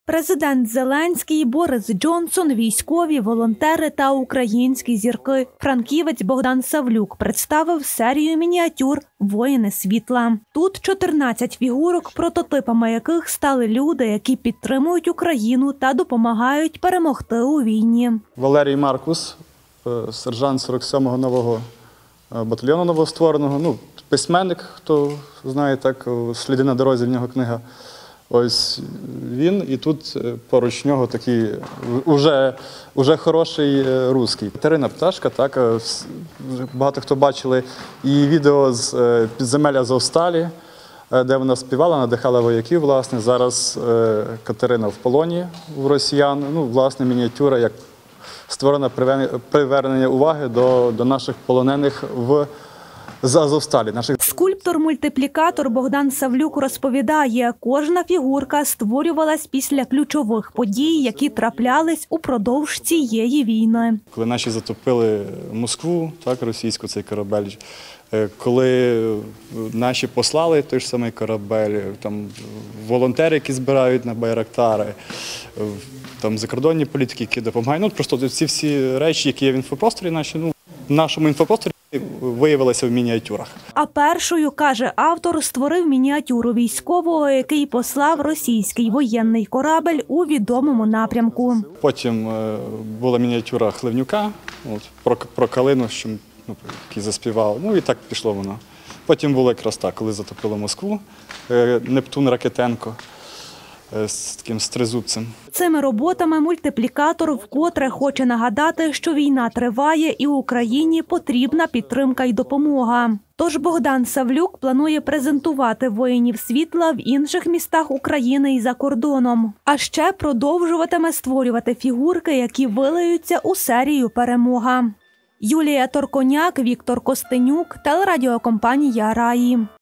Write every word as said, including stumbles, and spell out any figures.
Президент Зеленський, Борис Джонсон, військові, волонтери та українські зірки. Франківець Богдан Савлюк представив серію мініатюр «Воїни світла». Тут чотирнадцять фігурок, прототипами яких стали люди, які підтримують Україну та допомагають перемогти у війні. Валерій Маркус, сержант сорок сьомого нового батальйону новоствореного, ну, письменник, хто знає, так, «Сліди на дорозі», в нього книга. Ось він, і тут поруч нього такий уже, уже хороший русський. Катерина Пташка, так, багато хто бачили її відео з «Підземелля Азовсталі», де вона співала, надихала вояків, власне. Зараз Катерина в полоні у росіян, ну, власне, мініатюра, як створена привернення уваги до, до наших полонених в з Азовсталі. Наших... Скульптор-мультиплікатор Богдан Савлюк розповідає, кожна фігурка створювалась після ключових подій, які траплялись упродовж цієї війни. Коли наші затопили Москву, так, російську, цей корабель, коли наші послали той ж самий корабель, там волонтери, які збирають на байрактари, там закордонні політики, які допомагають. Ну, просто ці всі речі, які є в інфопросторі, наші, ну, в нашому інфопросторі виявилося в мініатюрах. А першою, каже автор, створив мініатюру військового, який послав російський воєнний корабель у відомому напрямку. Потім була мініатюра Хливнюка, от, про, про Калину, що, ну, який заспівав, ну і так пішло воно. Потім було якраз так, коли затопило Москву, Нептун Ракитенко з таким стризубцем. Цими роботами мультиплікатор вкотре хоче нагадати, що війна триває і Україні потрібна підтримка і допомога. Тож Богдан Савлюк планує презентувати воїнів світла в інших містах України і за кордоном. А ще продовжуватиме створювати фігурки, які вилиються у серію «Перемога». Юлія Торконяк, Віктор Костенюк, телерадіокомпанія «Раї».